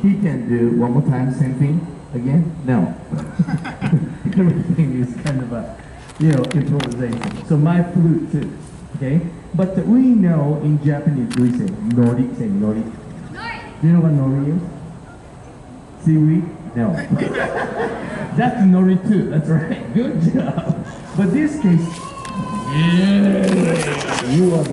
he can do one more time, same thing again? No. Everything is kind of a, improvisation. So my flute too, okay? But we know in Japanese we say nori, say nori. Nori. Do you know what nori is? Seaweed? No. That's nori too, that's right. Good job. But this case, yeah, you are